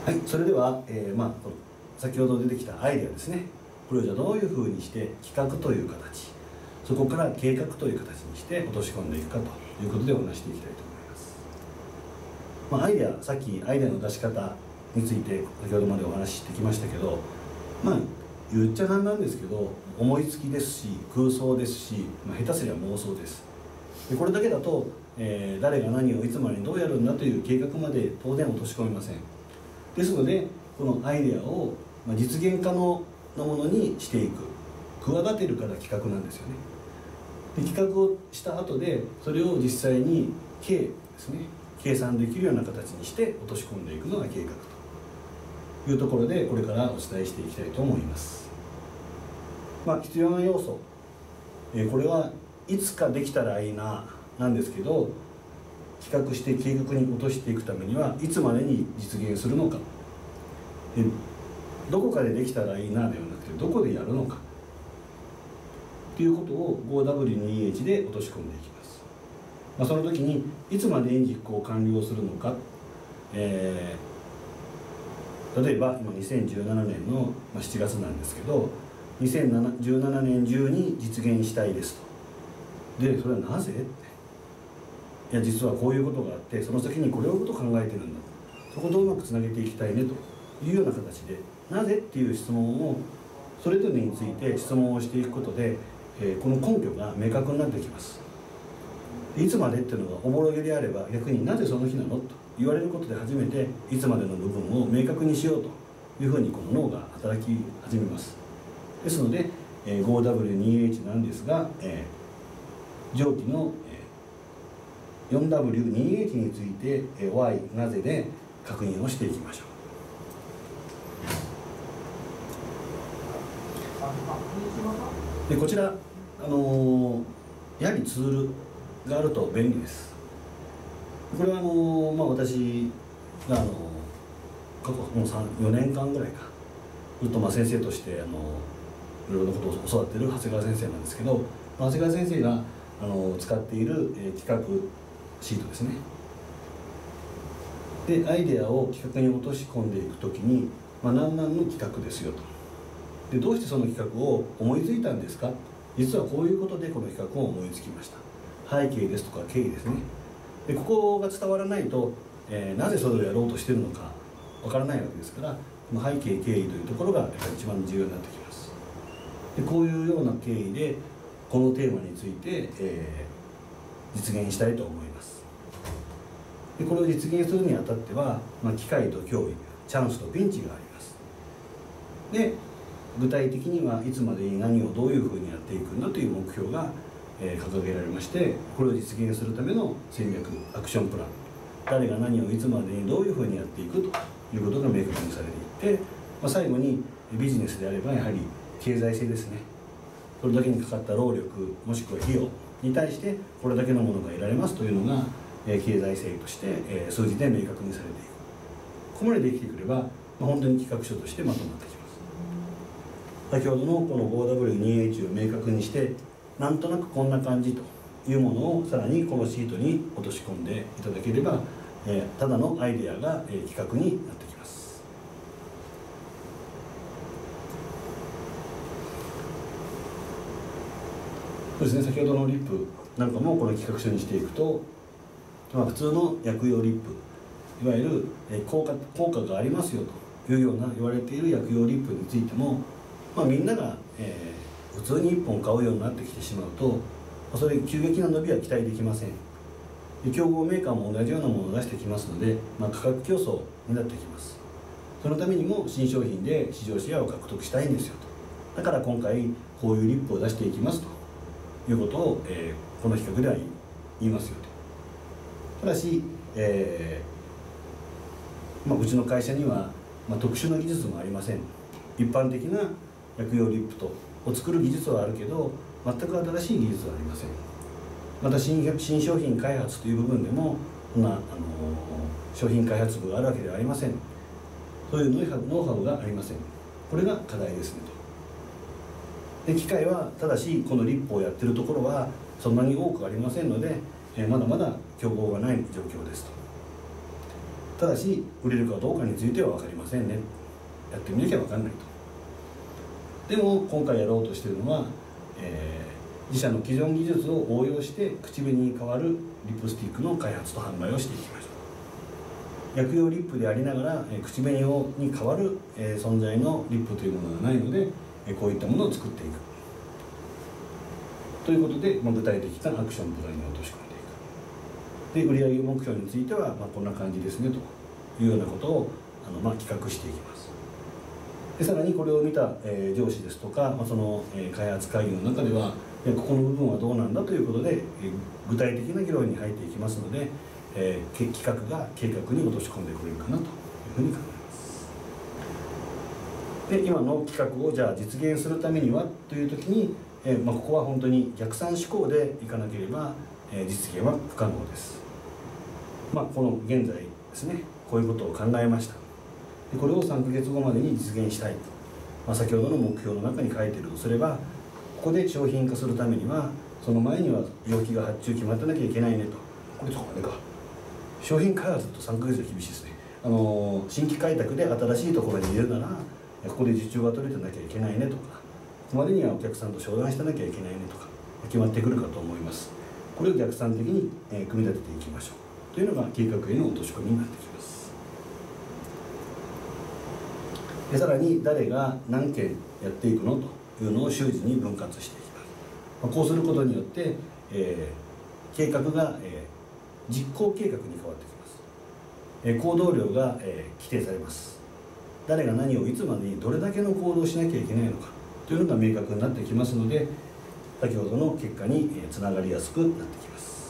はい、それでは、先ほど出てきたアイデアですね。これをじゃあどういうふうにして企画という形、そこから計画という形にして落とし込んでいくかということでお話していきたいと思います。アイデア、さっきアイデアの出し方について先ほどまでお話ししてきましたけど、言っちゃなんなんですけど、思いつきですし空想ですし、下手すりゃ妄想です。でこれだけだと、誰が何をいつまでにどうやるんだという計画まで当然落とし込めません。ですのでこのアイデアを実現可能なものにしていく、企てるから企画なんですよね。で企画をした後でそれを実際にですね、計算できるような形にして落とし込んでいくのが計画というところで、これからお伝えしていきたいと思います。必要な要素、これはいつかできたらいいななんですけど、企画して計画に落としていくためにはいつまでに実現するのか、どこかでできたらいいなではなくてどこでやるのかということを 5W2H で落とし込んでいきます。その時にいつまでに実行完了するのか、例えば今2017年の7月なんですけど、2017年中に実現したいですと。でそれはなぜ？いや実はこういうことがあって、その先にこれをこと考えてるんだ、そことうまくつなげていきたいねというような形で、なぜっていう質問をそれぞれについて質問をしていくことで、この根拠が明確になってきます。いつまでっていうのがおぼろげであれば、逆になぜその日なのと言われることで初めていつまでの部分を明確にしようというふうにこの脳が働き始めます。ですので、5W2H なんですが、上記の、4W2H について、Y なぜで確認をしていきましょう。でこちら、やはりツールがあると便利です。これは私が過去もう4年間ぐらいかずっと先生としていろいろなことを教わっている長谷川先生なんですけど、長谷川先生が使っている、企画シートですね。でアイデアを企画に落とし込んでいくときに、何々の企画ですよと。でどうしてその企画を思いついたんですか。実はこういうことでこの企画を思いつきました。背景ですとか経緯ですね。でここが伝わらないと、なぜそれをやろうとしているのかわからないわけですから、背景経緯というところがやっぱり一番重要になってきます。でこういうような経緯でこのテーマについて、実現したいと思います。でこれを実現するにあたっては、機会と脅威、チャンスとピンチがあります。で具体的にはいつまでに何をどういうふうにやっていくんだという目標が掲げられまして、これを実現するための戦略アクションプラン、誰が何をいつまでにどういうふうにやっていくということが明確にされていって、最後にビジネスであればやはり経済性ですね。それだけにかかった労力もしくは費用に対してこれだけのものが得られますというのが経済性として数字で明確にされていく。ここまでできてくれば本当に企画書としてまとまってきます。先ほどのこの 5W2H を明確にしてなんとなくこんな感じというものをさらにこのシートに落とし込んでいただければ、ただのアイデアが、企画になってきます。そうですね、先ほどのリップなんかもこの企画書にしていくと、普通の薬用リップ、いわゆる、効果がありますよというような言われている薬用リップについても、みんなが、普通に1本買うようになってきてしまうと、それ急激な伸びは期待できません。で競合メーカーも同じようなものを出してきますので、価格競争になってきます。そのためにも新商品で市場シェアを獲得したいんですよと。だから今回こういうリップを出していきますということを、この企画では言いますよと。ただし、うちの会社には、特殊な技術もありません。一般的な薬用リップを作る技術はあるけど、全く新しい技術はありません。また新商品開発という部分でも商品開発部があるわけではありません。そういうノウハウがありません。これが課題ですねと。で機械はただしこのリップをやってるところはそんなに多くありませんので、まだまだ競合がない状況ですと。 ただし売れるかどうかについては分かりませんね、やってみなきゃ分かんないと。でも今回やろうとしているのは、自社の既存技術を応用して口紅に代わるリップスティックの開発と販売をしていきましょう。薬用リップでありながら口紅に代わる存在のリップというものがないので、こういったものを作っていくということで、具体的なアクションプランに落とし込んでいく。で売上目標については、こんな感じですねというようなことを企画していきます。でさらにこれを見た、上司ですとか、その、開発会議の中では、ここの部分はどうなんだということで、具体的な議論に入っていきますので、企画が計画に落とし込んでくれるかなというふうに考えます。で今の企画をじゃあ実現するためにはという時に、ここは本当に逆算思考でいかなければ、実現は不可能です。この現在ですね、こういうことを考えました。でこれを3ヶ月後までに実現したいと、先ほどの目標の中に書いているとすれば、ここで商品化するためにはその前には容器が発注決まってなきゃいけないねと。これとかあれか、商品開発だと3ヶ月は厳しいですね。新規開拓で新しいところに入れるならここで受注が取れてなきゃいけないねとか、ここまでにはお客さんと商談してなきゃいけないねとか決まってくるかと思います。これを逆算的に組み立てていきましょうというのが計画への落とし込みになってきます。でさらに誰が何件やっていくのというのを習字に分割していきます。こうすることによって、計画が、実行計画に変わってきます。行動量が、規定されます。誰が何をいつまでにどれだけの行動をしなきゃいけないのかというのが明確になってきますので、先ほどの結果につながりやすくなってきます。